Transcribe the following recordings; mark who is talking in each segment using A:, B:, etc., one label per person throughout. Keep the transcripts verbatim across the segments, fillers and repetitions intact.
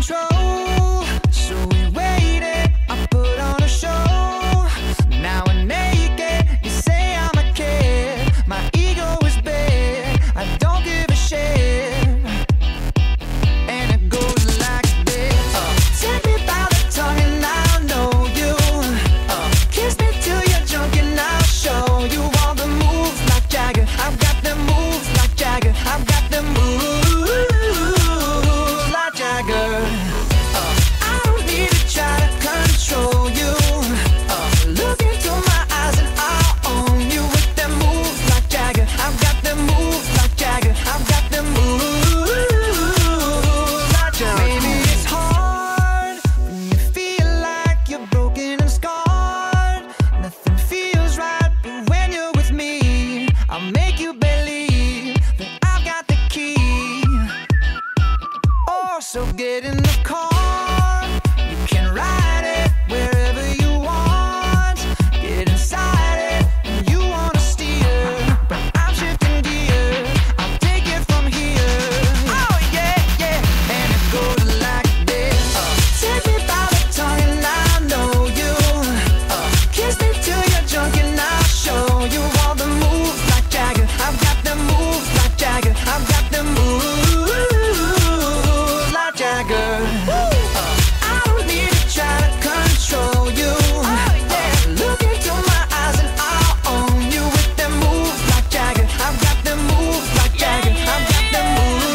A: control. So we waited, I put on a show. Now we're naked, you say I'm a kid. My ego is big, I don't give a shit. And it goes like this. uh, Take me by the tongue and I'll know you. uh, Kiss me till you're drunk and I'll show you all the moves like Jagger. I've got the moves like Jagger. I've got the moves like Jagger. uh, I don't need to try to control you. uh, Look into my eyes and I'll own you with them moves like Jagger. I've got the moves like Jagger. I've got the moves like Jagger. Maybe it's hard when you feel like you're broken and scarred. Nothing feels right, but when you're with me, I'll make you believe that I've got the key. Oh, so get in the car, you can ride it wherever you want. Get inside it and you wanna steer, but I'm shifting gear. I'll take it from here. Oh yeah, yeah. And it goes like this. uh, Take me by the tongue and I'll know you. uh, Kiss me till you're drunk and I'll show you all the moves like Jagger. I've got the moves like Jagger. I've got the moves like Jagger. uh, I don't need to try to control you. uh, Look into my eyes and I'll own you with them moves like Jagger. I've got the moves like Jagger. I've got the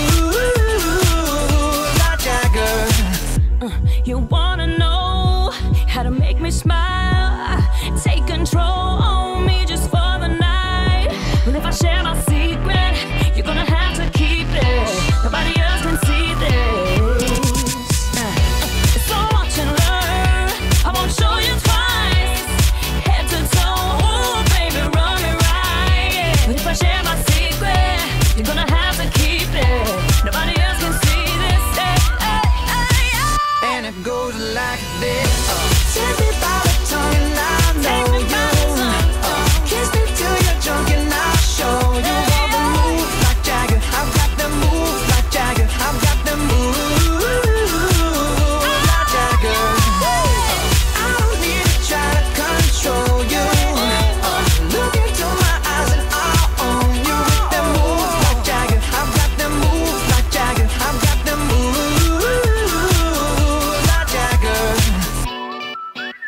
A: moves like Jagger.
B: You wanna know how to make me smile? Take control on me just for the night. Well, if I share my secret, you're gonna have to keep it. Nobody else can see this. Uh, So watch and learn. I won't show you twice. Head to toe, ooh, baby, run me right. But if I share my secret, you're gonna have to keep it. Nobody else can see this. Hey, hey, hey, hey.
A: And it goes like this. uh, Take me by the tongue and I'll know
B: Take me by the
A: you.
B: tongue.
A: uh, Kiss me till you're drunk and I'll show you all the moves like Jagger. I've got the moves like Jagger. I've got the moves like Jagger. uh, I don't need to try to control you. uh, Look into my eyes and I'll own you with the moves like Jagger. I've got the moves like Jagger. I've got the moves like Jagger.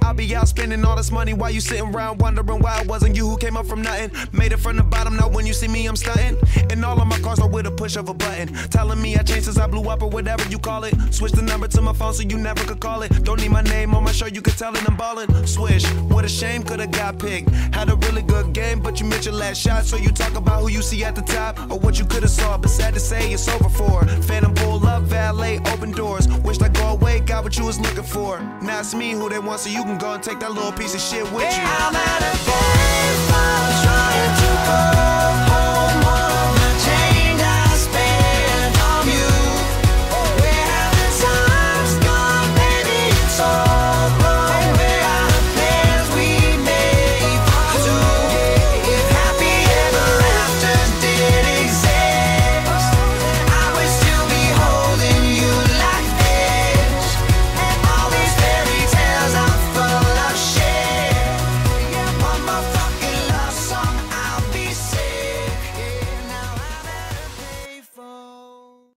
C: I'll be out spending all this money while you sitting around wondering why it wasn't you who came up from nothing. Made it from the bottom, now when you see me, I'm stunting. And all of my cars are with a push of a button. Telling me I changed since I blew up or whatever you call it. Switch the number to my phone so you never could call it. Don't need my name on my show, you could tell it I'm ballin'. Swish, what a shame, could've got picked. Had a really good game, but you missed your last shot. So you talk about who you see at the top or what you could've saw. But sad to say, it's over for. Phantom pull up, valet, open doors. Wished I go away, got what you was looking for. Now it's me who they want, so you can go and take that little piece of shit with you.
A: I'm at a baseball trying to go home.